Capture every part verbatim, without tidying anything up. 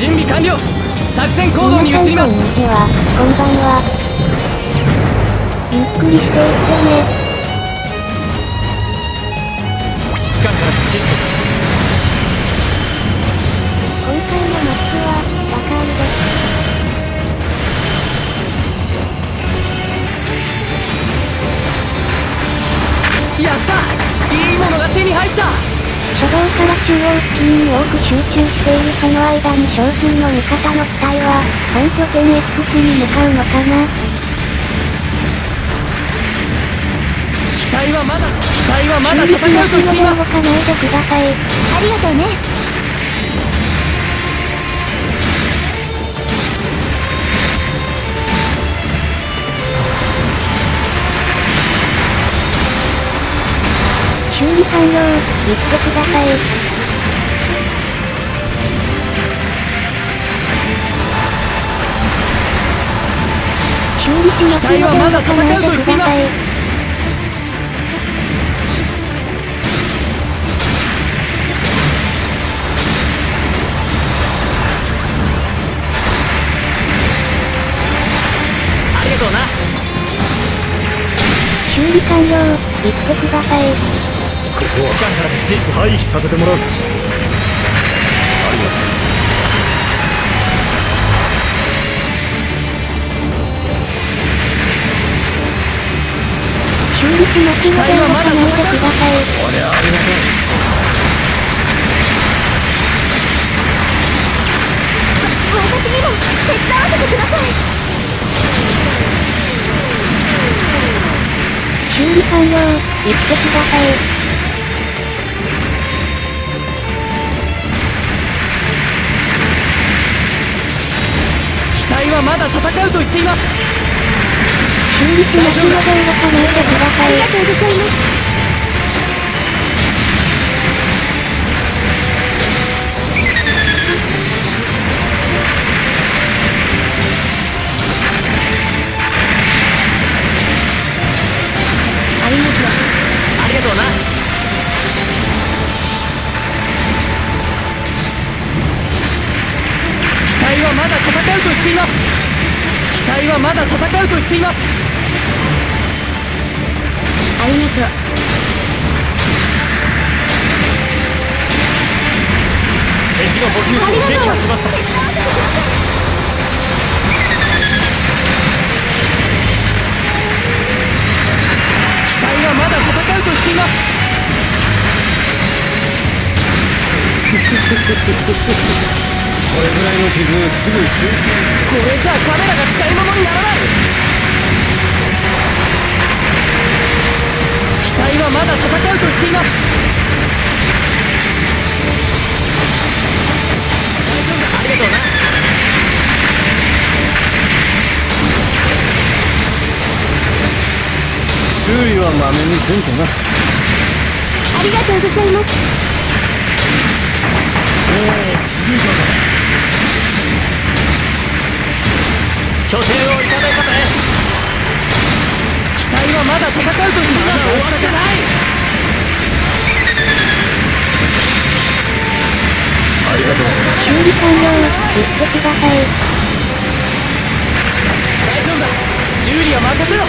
準備完了。作戦行動に移ります。 こんにちは、こんばんは。ゆっくりしていってね。 指揮官から指示です。 今回のマッチはバカールです。 やった、いいものが手に入った。 初動から中央付近に多く集中しているその間に少数の味方の機体は本拠点 X に向かうのかな。 機体はまだ機体はまだ戦うと言っています。 動かないでください。ありがとうね。修理完了、言ってください。修理しますので動かないでください。 ありがとうな。 修理完了、言ってください。 ここは退避させてもらう。ありがとう。 修理しますので動かないでください。 俺ありがとう。 私にも手伝わせてください。修理完了、言ってください。 機体はまだ戦うと言っています。 修理しますので動かないでください。ありがとうございます。 ありがとう。ありがとうな。機体はまだ戦うと言っています。機体はまだ戦うと言っています。 ありがとう。 敵の補給庫を撃破しました。機体はまだ戦うと言っています。これぐらいの傷すぐ修理。これじゃあカメラが使い物にならない。機体はまだ戦うと言っています。大丈夫だ。ありがとうな。修理はまめにせんとな。 ありがとうございます。 おお、続いたか。拠点をいただいたぜ。機体はまだ戦うと言っています。まだ終わってない。ありがとう。 修理完了、言ってください。 大丈夫だ。修理は任せろ。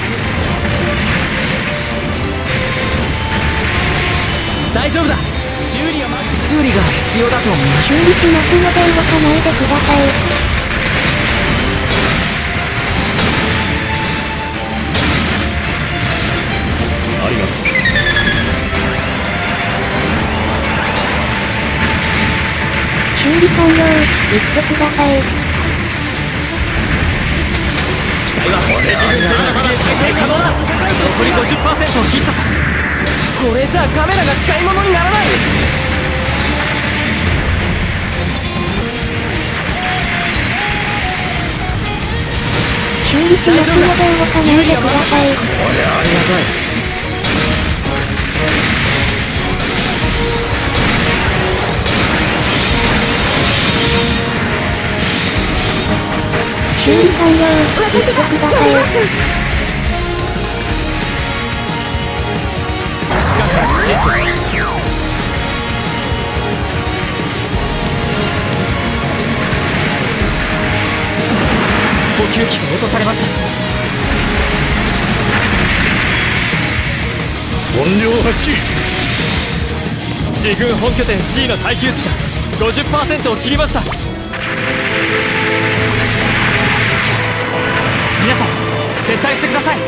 大丈夫だ。修理はま修理が必要だと思います。 修理しますので動かないでください。 ありがとう。 修理完了、言ってください。 機体は敵軍まだまだ再生可能だ。残り ごじゅっパーセント を切ったさ。これじゃあカメラが使い物にならない。 修理しますので動かないでください。 これありがたい。 修理完了、私がやります。 システム。 給機が落とされました。 本領発揮。 自軍本拠点 C の耐久値が ごじゅっパーセント を切りました。皆さん撤退してください。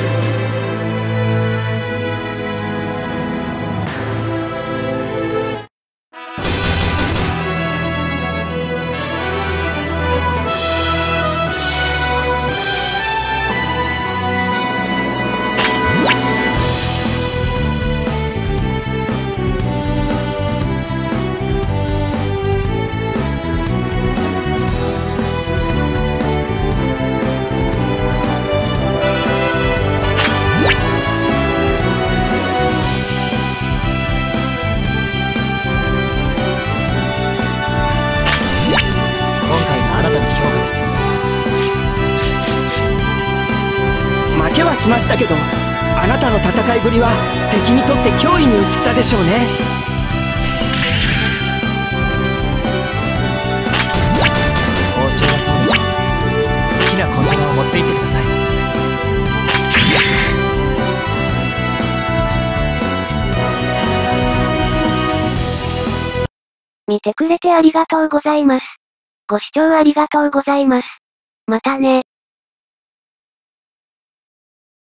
負けはしましたけど、あなたの戦いぶりは敵にとって脅威に移ったでしょうね。 報酬はそうです。好きなコンテナを持って行ってください。 見てくれてありがとうございます。ご視聴ありがとうございます。またね。